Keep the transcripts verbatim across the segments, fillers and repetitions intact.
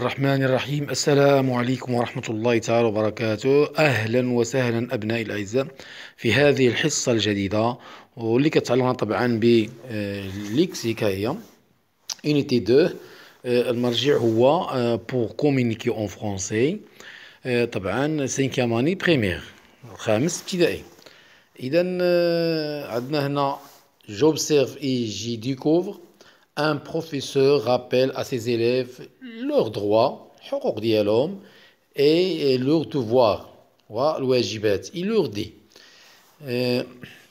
الرحمن الرحيم. السلام عليكم ورحمة الله تعالى وبركاته. أهلا وسهلا أبنائي الأعزاء في هذه الحصة الجديدة واللي كتعلقنا طبعا بالليكسيكا. Unité deux. المرجع هو pour communiquer en français. طبعا cinquième année primaire، الخامس ابتدائي. إذا عندنا هنا j'observe et j'y découvre. Un professeur rappelle à ses élèves leurs droits حقوق ديالهم et leurs devoirs والواجبات. Il leur dit euh,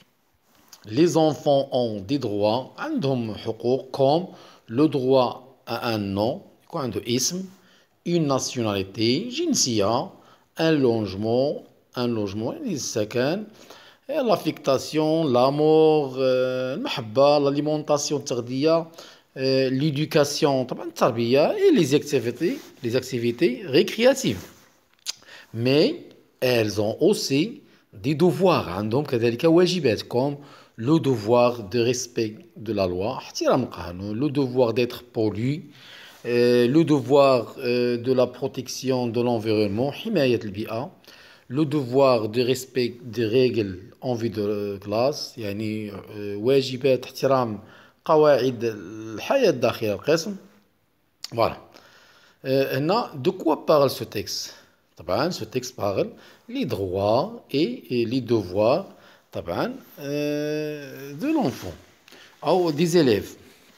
les enfants ont des droits، عندهم حقوق comme le droit à un nom يكون عنده اسم، une nationalité جنسية، un logement un logement يعني السكن، l'affectation l'amour المحبة، l'alimentation التغذية، l'éducation طبعا التربية et les activités les activités récréatives. Mais elles ont aussi des devoirs، عندهم كذلك واجبات comme le devoir de respect de la loi احترام القانون، le devoir d'être poli، euh, le devoir euh, de la protection de l'environnement حماية البيئة، le devoir de respect des règles en vue de classe يعني واجبات احترام قواعد الحياة داخل القسم. Voilà. Euh, هنا de quoi parle ce texte؟ طبعا ce texte parle les droits et, et les devoirs طبعا euh, de l'enfant ou des élèves.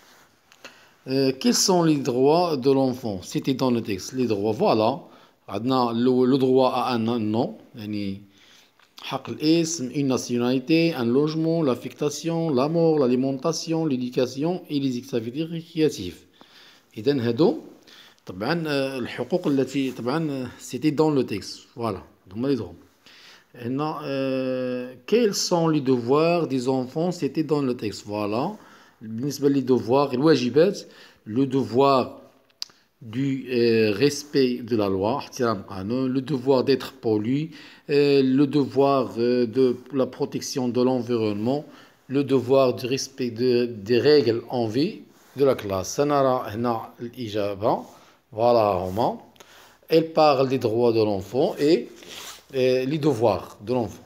Euh, quels sont les droits de l'enfant? C'était dans le texte. Les droits, voilà. عندنا le droit à un nom يعني حق الاسم، une nationalité, un logement, l'affectation, l'amour, l'alimentation, l'éducation et les activités récréatives. إذن هادو طبعا الحقوق التي طبعا c'était dans le texte. Voilà. هما les droits. هنا euh, quels sont les devoirs des enfants? C'était dans le texte. Voilà. بالنسبة للdevoirs الواجبات، le devoir du euh, respect de la loi احترام القانون، le devoir d'être poli، euh, le devoir euh, de la protection de l'environnement، le devoir du respect de, des règles en vie de la classe. سنرى هنا الإجابة. Voilà هما. Elle parle des droits de l'enfant et, et les devoirs de l'enfant.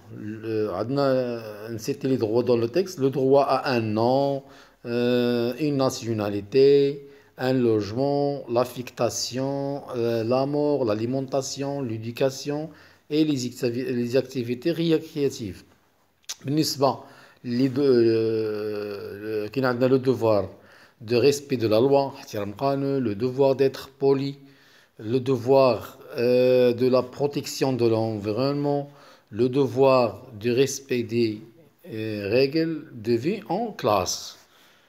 عندنا c'était les droits dans le texte. Le droit à un nom، euh, une nationalité، un logement, l'affectation, euh, l'amour, l'alimentation, l'éducation et les, les activités récréatives. بالنسبة كاين عندنا le devoir de respect de la loi احترام القانون، le devoir d'être poli، le devoir euh, de la protection de l'environnement، le devoir du respect des euh, règles de vie en classe.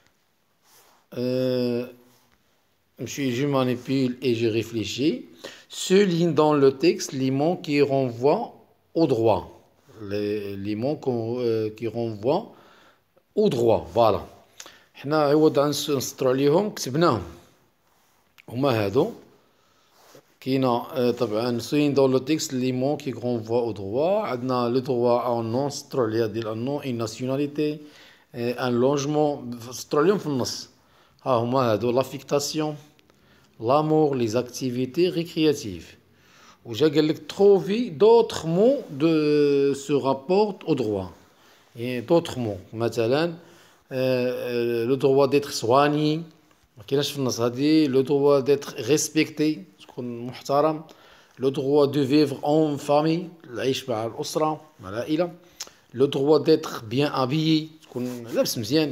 Euh, Je manipule et je réfléchis. Souligne dans le texte les mots qui renvoient au droit. Les, les mots euh, qui renvoient au droit. Voilà. حنا عوض عن نسطرو عليهم كتبناهم هما هادو. كاينه طبعا souligne dans le texte les mots qui renvoient au droit. عندنا le droit à un nom نسطرو عليها ديال un nom، une nationalité، un logement نسطرو عليهم في النص. ها هما هادو l'affectation، l'amour, les activités récréatives. وجا قال لك trouver d'autres mots de se rapportent au droit. يعني d'autres mots مثلا le droit d'être soigné ما كايناش في النص هذه، le droit d'être respecté تكون محترم، le droit de vivre en famille العيش مع الأسرة مع العائلة، le droit d'être bien habillé تكون لابس مزيان.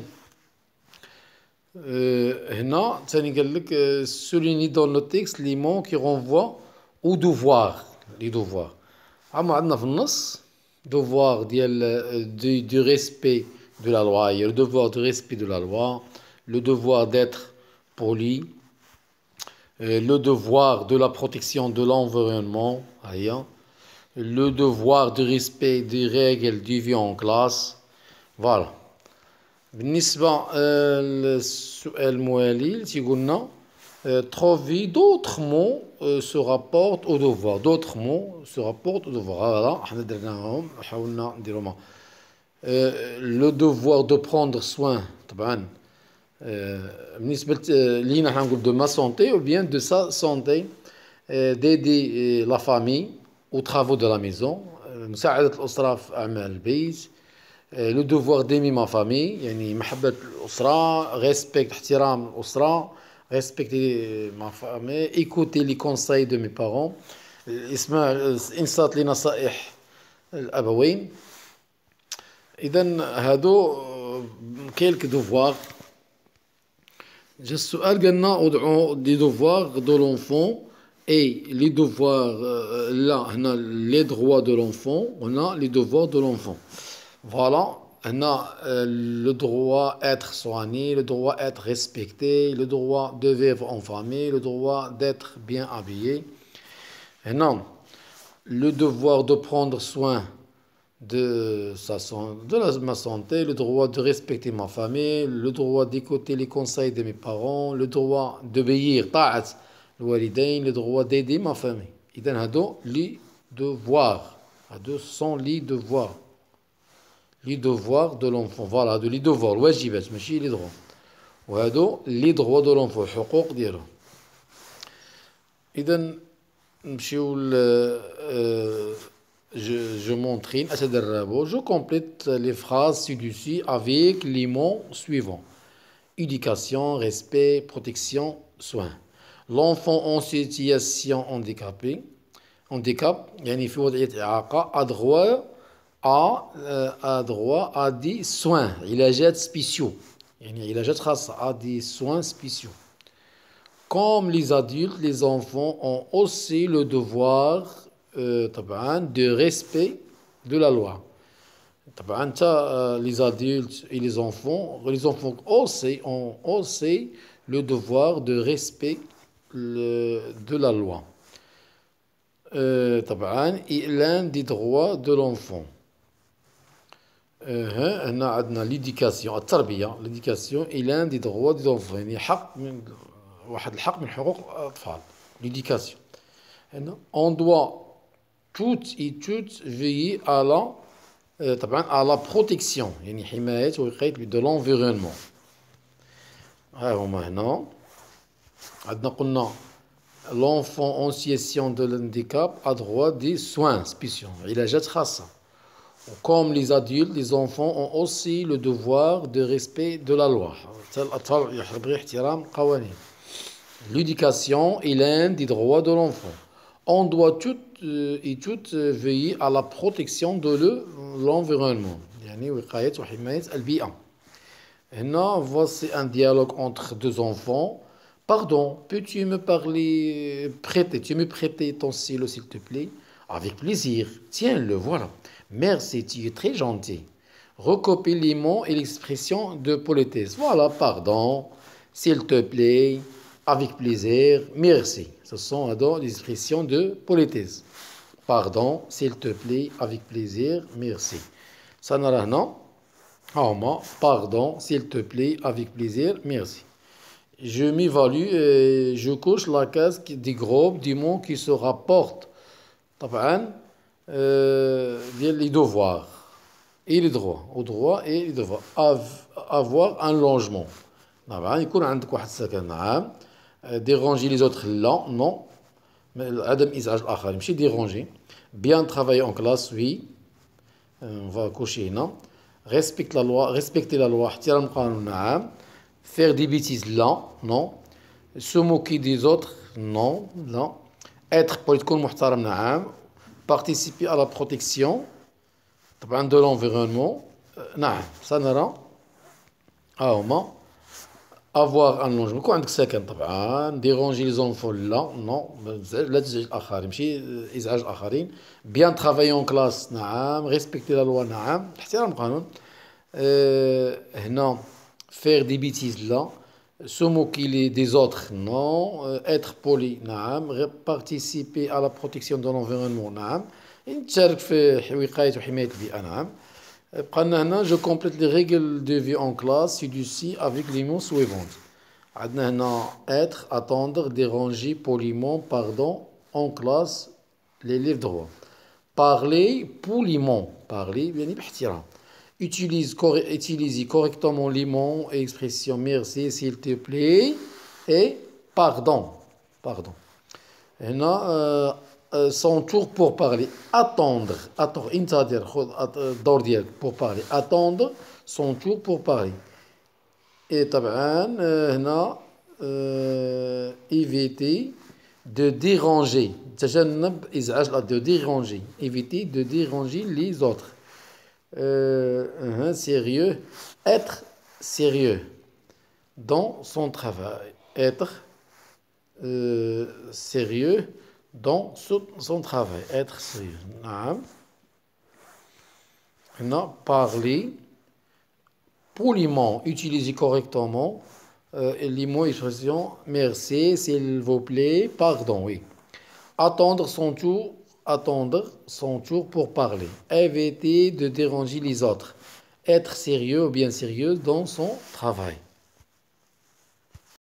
هنا ثاني قال لك souligner dans le texte les mots qui renvoient au devoir. les devoirs عما عندنا في النص devoir ديال du, du respect de la loi، le devoir du respect de la loi، le devoir d'être poli، le devoir de la protection de l'environnement، le devoir du respect des règles du vie en classe. Voilà. بالنسبة للسؤال الموالي تيقولنا trouver d'autres mots se rapportent au devoir. D'autres mots se rapportent au devoir. Voilà حنا درناهم حاولنا نديروهم. Le devoir de prendre soin طبعا بالنسبة لينا حنقول de ma santé ou bien de sa santé. d'aider la famille aux travaux de la maison. مساعدة الأسرة في أعمال البيت. لو دوفوار ديمي ما فامي، يعني محبة الأسرة، ريسبكت احترام الأسرة، ريسبكتي ما فامي، ايكوتي لي كونساي دو مي بارون، اسمع انصات لنصائح الأبوين. إذا هادو كيلك دوفوار. جا السؤال قالنا ادعوا دي دوفوار دو لونفون اي لي دوفوار. لا هنا لي دروا دو لونفون، هنا لي دوفوار دو لونفون. Voilà, on a euh, le droit d'être soigné, le droit d'être respecté, le droit de vivre en famille, le droit d'être bien habillé. Et non, le devoir de prendre soin de, sa, de la, ma santé, le droit de respecter ma famille, le droit d'écouter les conseils de mes parents, le droit d'obéir, ta'at, le droit d'aider ma famille. إذن هادو les devoirs. هادو sont les devoirs. Les devoirs de l'enfant. Voilà, de les devoirs, الواجبات ماشي les droits. وهادو les droits de l'enfant, الحقوق ديالو. إذا نمشيو ل je, je m'entraîne à تدربوا. Je complète les phrases ci-dessus avec les mots suivants. Éducation, respect, protection, soin. L'enfant en situation handicapée, handicap, يعني في وضعية إعاقة, a droit a, a droit à des soins, علاجات spéciaux. يعني علاجات خاصة, à des soins spéciaux. Comme les adultes, les enfants ont aussi le devoir euh, de respect de la loi. Les adultes et les enfants, les enfants aussi ont aussi le devoir de respect le, de la loi. Euh, et l'un des droits de l'enfant. هنا عندنا l'éducation التربية. l'éducation est l'un des droits des enfants. يعني حق من واحد الحق من حقوق الأطفال. l'éducation. On doit toutes et toutes veiller à la طبعا à la protection يعني حماية ووقاية de l'environnement. ها هما هنا عندنا قلنا l'enfant en situation de handicap a droit des soins spéciaux, علاجات خاصة. Comme les adultes, les enfants ont aussi le devoir de respect de la loi. L'éducation est l'un des droits de l'enfant. On doit toutes et toutes veiller à la protection de l'environnement. Voici un dialogue entre deux enfants. Pardon, peux-tu me parler, prêter, tu me prêter ton stylo s'il te plaît? Avec plaisir. Tiens, le voilà. Merci, tu es très gentil. Recopie les mots et l'expression de politesse. Voilà, pardon, s'il te plaît, avec plaisir, merci. Ce sont alors les expressions de politesse. Pardon, s'il te plaît, avec plaisir, merci. Ça n'a rien, non? Pardon, s'il te plaît, avec plaisir, merci. Je m'évalue et je couche la case des groupes du mot qui se rapportent. طبعا ديال les devoirs et les droits, aux droits et les devoirs. Avoir un logement. طبعا يكون عندك واحد السكن. نعم. Déranger les autres, là, non. عدم إزعاج الآخرين, ماشي déranger. Bien travailler en classe, oui. On va coucher هنا. Respecter la loi, respecter la loi, احترام القانون, نعم. Faire des bêtises, là, non. Se moquer des autres, non, non. Être poli, تكون محترم, نعم. Participer à la protection طبعا de l'environnement, نعم. Ça نرى ها هما. Avoir un logement, يكون عندك سكن طبعا. Déranger les enfants, لا, non. لا تزعج الآخرين, ماشي إزعاج الآخرين. Bien travailler en classe, نعم. Respecter la loi, نعم. احترام القانون. أه هنا faire des bêtises, là. Se moquer des autres, non. Être poli, نعم. Participer à la protection de l'environnement, نعم. نتشارك في وقاية وحماية البيئة, نعم. بقالنا هنا je complète les règles de vie en classe ci-dessus avec les mots suivants. عندنا هنا être, attendre, déranger, poliment, pardon, en classe, les livres droits. Parler poliment, parler يعني باحترام. Utilise, cor utiliser correctement les mots et expressions merci, s'il te plaît, et pardon. Pardon. هنا آه، آه، son tour pour parler. Attendre. Attendre. انتظر. خذ أط- الدور ديالك pour parler. Attendre son tour pour parler. Et طبعا آه، هنا آه، éviter de déranger. تجنب إزعاج الآخر. De déranger. Éviter de déranger les autres. Euh, hein, sérieux. Être sérieux dans son travail. Être euh, sérieux dans son, son travail. Être sérieux. نعم. هنا parler poliment, utiliser correctement euh, les mots expression merci, s'il vous plaît, pardon, oui. Attendre son tour, attendre son tour pour parler. Éviter de déranger les autres. Être sérieux ou bien sérieuse dans son travail.